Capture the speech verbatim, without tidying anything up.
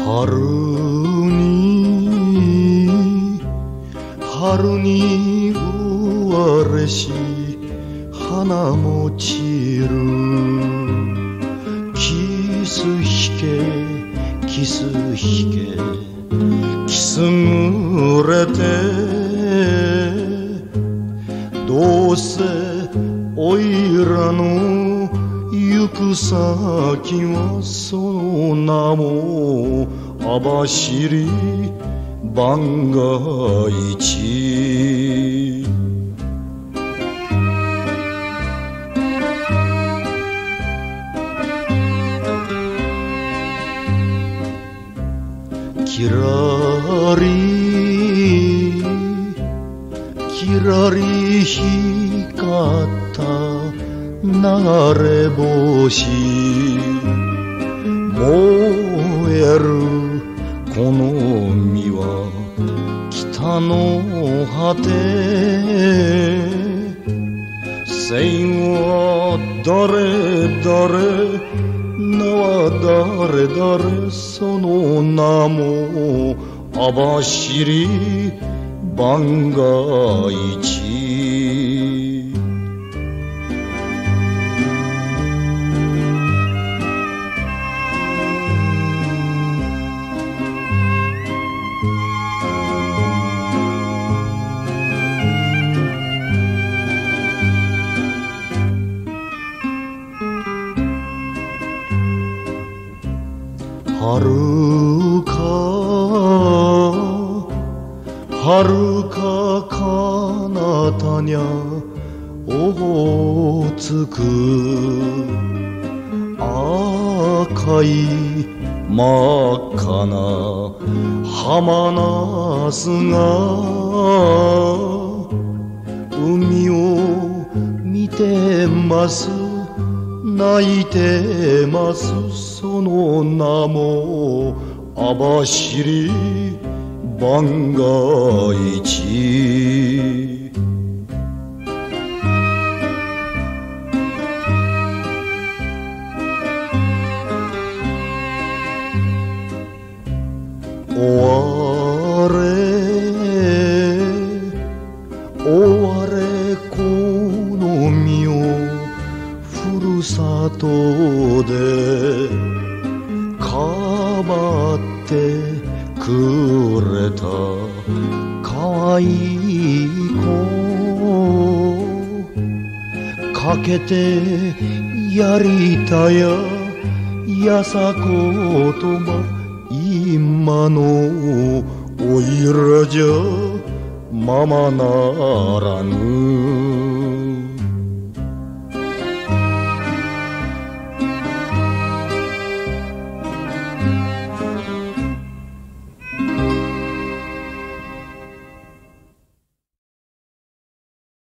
春に春に嬉しい花も散る。キス引けキス引けキス濡れて、どうせおいらの行く先はその名も網走番外地。キラリキラリ光った流れ星、燃えるこの海は北の果て。生は誰誰、名は誰誰、その名も網走番外地。遥か遥か彼方にゃオホーツク、赤い真っ赤な浜ナスが海を見てます、泣いてます、その名も網走番外地。終われ終われこの身をふるさとでかばってくれた可愛い子、かけてやりたややさ言葉、今のおいらじゃままならぬ。